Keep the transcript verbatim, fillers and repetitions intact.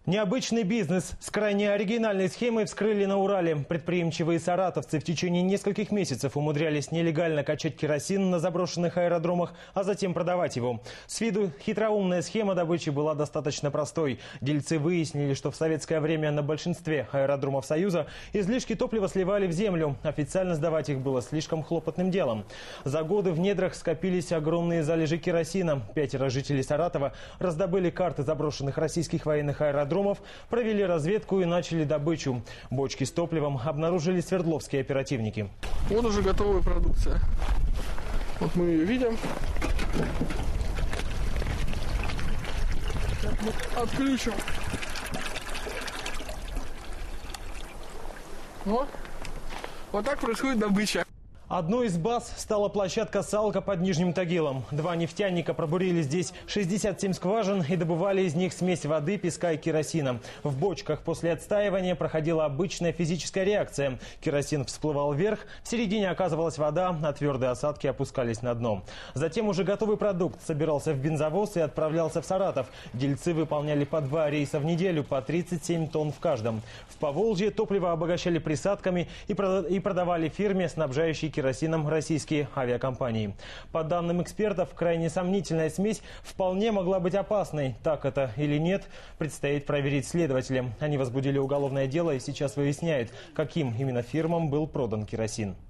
Необычный бизнес с крайне оригинальной схемой вскрыли на Урале. Предприимчивые саратовцы в течение нескольких месяцев умудрялись нелегально качать керосин на заброшенных аэродромах, а затем продавать его. С виду хитроумная схема добычи была достаточно простой. Дельцы выяснили, что в советское время на большинстве аэродромов Союза излишки топлива сливали в землю. Официально сдавать их было слишком хлопотным делом. За годы в недрах скопились огромные залежи керосина. Пятеро жителей Саратова раздобыли карты заброшенных российских военных аэродромов, провели разведку и начали добычу. Бочки с топливом обнаружили свердловские оперативники. Вот уже готовая продукция. Вот мы ее видим. Отключим. Вот. Вот так происходит добыча. Одной из баз стала площадка «Салка» под Нижним Тагилом. Два нефтяника пробурили здесь шестьдесят семь скважин и добывали из них смесь воды, песка и керосина. В бочках после отстаивания проходила обычная физическая реакция. Керосин всплывал вверх, в середине оказывалась вода, а твердые осадки опускались на дно. Затем уже готовый продукт собирался в бензовоз и отправлялся в Саратов. Дельцы выполняли по два рейса в неделю, по тридцать семь тонн в каждом. В Поволжье топливо обогащали присадками и продавали фирме, снабжающей керосином российские авиакомпании. По данным экспертов, крайне сомнительная смесь вполне могла быть опасной. Так это или нет, предстоит проверить следователям. Они возбудили уголовное дело и сейчас выясняют, каким именно фирмам был продан керосин.